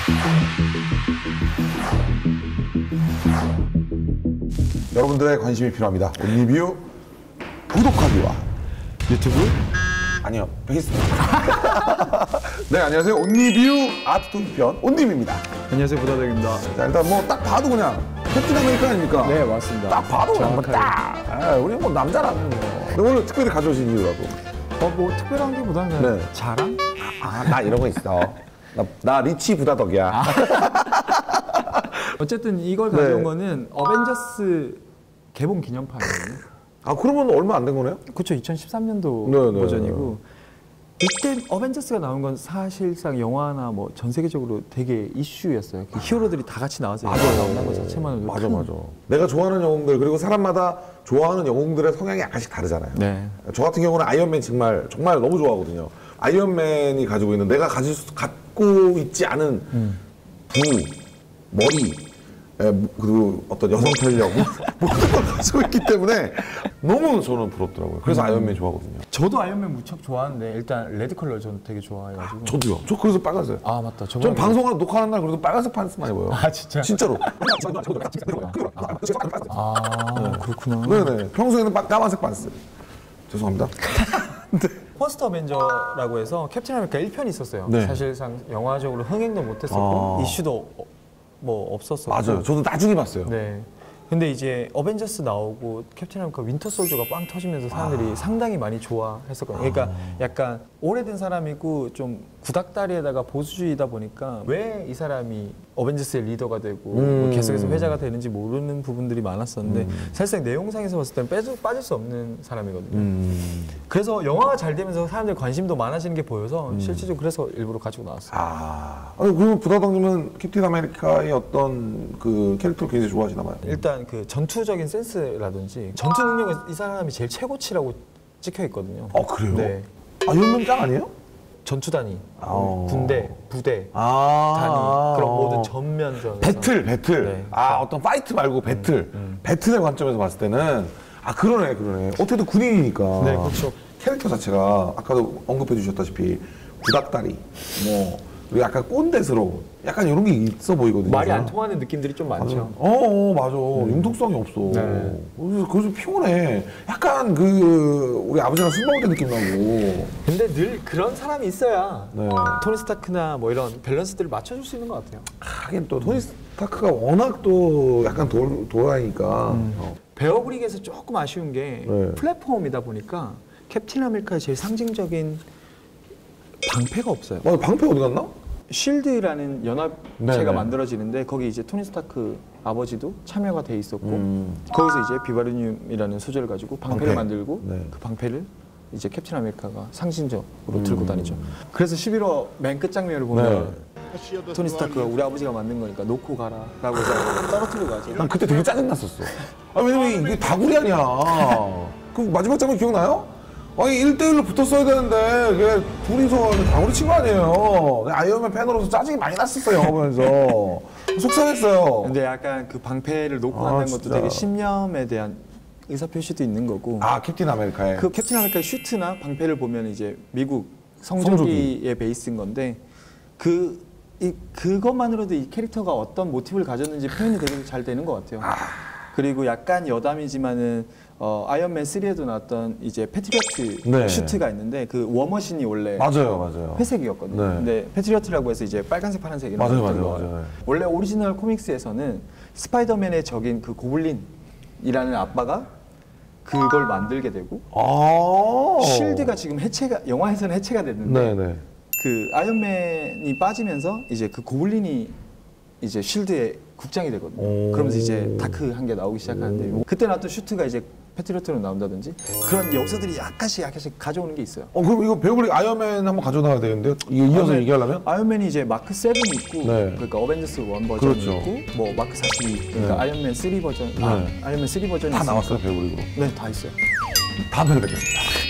여러분들의 관심이 필요합니다. 온리뷰 구독하기와 유튜브? 아니요, 페이스북. 네, 안녕하세요. 온리뷰 아트토이 편 온님입니다. 안녕하세요, 부다덕입니다. 자, 일단 뭐 딱 봐도 그냥 캡틴 아메리카 아닙니까? 네, 맞습니다. 딱 봐도 그냥 뭐 정확하게. 딱. 우리 뭐 남자라는 거. 근데 오늘 특별히 가져오신 이유라고? 뭐 특별한 게 보다는 네. 자랑? 나 이런 거 있어. 나 리치 부다덕이야. 어쨌든 이걸 가져온 네. 거는 어벤져스 개봉 기념판이거든요. 아, 그러면 얼마 안 된 거네요? 그렇죠, 2013년도 네, 네, 버전이고 이때 어벤져스가 나온 건 사실상 영화나 뭐 전 세계적으로 되게 이슈였어요. 그 히어로들이 다 같이 나와서 영화가 나온다는 것 자체만으로도 맞아, 큰... 맞아. 내가 좋아하는 영웅들, 그리고 사람마다 좋아하는 영웅들의 성향이 약간씩 다르잖아요. 네. 저 같은 경우는 아이언맨 정말 너무 좋아하거든요. 아이언맨이 가지고 있는, 내가 갖고 있지 않은 머리, 그리고 어떤 여성 탄력 모든 걸 가지고 있기 때문에 너무 저는 부럽더라고요. 그래서 아이언맨 좋아하거든요. 저도 아이언맨 무척 좋아하는데 일단 레드 컬러 저는 되게 좋아해가지고. 저도요. 저 그래서 빨간색. 아 맞다. 전 방송하는 녹화하는 날 그래도 빨간색 판스 많이 보여요. 아 진짜? 진짜로. 아 그렇구나. 네네. 평소에는 까만색 판스. 죄송합니다. 네. 퍼스트 어벤져라고 해서 캡틴 아메리카 1편이 있었어요. 네. 사실상 영화적으로 흥행도 못했었고 이슈도 뭐 없었었고. 맞아요. 저도 나중에 봤어요. 네. 근데 이제 어벤져스 나오고 캡틴 아메리카 윈터 솔저가 빵 터지면서 사람들이 상당히 많이 좋아했었거든요. 그러니까 약간 오래된 사람이고 좀 구닥다리에다가 보수주의다 보니까 왜 이 사람이 어벤져스의 리더가 되고 뭐 계속해서 회자가 되는지 모르는 부분들이 많았었는데 사실상 내용상에서 봤을 때는 빠질 수 없는 사람이거든요. 그래서 영화가 잘 되면서 사람들 관심도 많아지는 게 보여서 실질적으로 그래서 일부러 가지고 나왔어요. 아니, 그러면 부다덕님은 캡틴 아메리카의 어떤 그 캐릭터를 굉장히 좋아하시나 봐요. 일단 그 전투적인 센스라든지 전투 능력은 이 사람이 제일 최고치라고 찍혀 있거든요. 그래요? 네. 아이언맨 짱 아니에요? 전투단위, 군대, 부대, 단위 그런 모든 전면전에서 배틀. 네. 어떤 파이트 말고 배틀. 배틀의 관점에서 봤을 때는 그러네. 어쨌든 군인이니까. 네, 그렇죠. 캐릭터 자체가 아까도 언급해 주셨다시피 구닥다리, 뭐 그리고 약간 꼰대스러운, 약간 이런 게 있어 보이거든요. 말이 안 통하는 느낌들이 좀 많죠. 맞아. 융통성이 없어. 네. 그래서 피곤해. 약간 우리 아버지랑 술 먹을 때 느낌 나고. 근데 늘 그런 사람이 있어야 네. 토니 스타크나 뭐 이런 밸런스들을 맞춰줄 수 있는 것 같아요. 하긴 또 토니 스타크가 워낙 또 약간 돌아니까. 베어브릭에서 조금 아쉬운 게 네. 플랫폼이다 보니까 캡틴 아메리카의 제일 상징적인 방패가 없어요. 맞아, 방패 어디 갔나? 쉴드라는 연합체가 네네. 만들어지는데 거기 이제 토니 스타크 아버지도 참여가 돼 있었고 거기서 이제 비바리늄이라는 소재를 가지고 방패를 만들고 네. 그 방패를 이제 캡틴 아메리카가 상징적으로 들고 다니죠. 그래서 11호 맨 끝장면을 보면 토니 스타크가 우리 아버지가 만든 거니까 놓고 가라라고 해서 떨어뜨리고 가죠. 난 그때 되게 짜증났었어. 왜냐면 이게 다구리 아니야. 그 마지막 장면 기억나요? 아니 1대1로 붙었어야 되는데 이게 둘이서 다구리 친 거 아니에요. 아이언맨 팬으로서 짜증이 많이 났었어요, 영화 보면서. 속상했어요. 근데 약간 그 방패를 놓고 간다는 것도 진짜. 되게 신념에 대한 의사 표시도 있는 거고. 캡틴 아메리카의. 그 캡틴 아메리카의 슈트나 방패를 보면 이제 미국 성조기의 성조기의 베이스인 건데 그것만으로도 이 캐릭터가 어떤 모티브를 가졌는지 표현이 되게 잘 되는 것 같아요. 그리고 약간 여담이지만은 아이언맨 3에도 나왔던 이제 패트리어트 네. 슈트가 있는데 그 워머신이 원래 맞아요. 회색이었거든요. 네. 근데 패트리어트라고 해서 이제 빨간색, 파란색 이런 맞아요. 것들이 나와요. 원래 오리지널 코믹스에서는 스파이더맨의 적인 그 고블린이라는 아빠가 그걸 만들게 되고 쉴드가 지금 영화에서는 해체가 됐는데 네네. 그 아이언맨이 빠지면서 이제 그 고블린이 이제 쉴드의 국장이 되거든요. 그러면서 이제 다크한 게 나오기 시작하는데 그때 나왔던 슈트가 이제 패트리어트로 나온다든지 그런 요소들이 약간씩 가져오는 게 있어요. 그럼 이거 배우블릭 아이언맨 한번 가져나가야 되는데요? 이어서 얘기하려면? 아이언맨이 이제 마크 7이 있고 네. 그러니까 어벤져스 1 버전이 그렇죠. 있고 뭐 마크 42 그러니까 네. 아이언맨 3 버전 아이언맨 3 버전이 다 있으니까. 나왔어요, 배우블릭으로. 네, 다 있어요. 다음에 뵙겠습니다.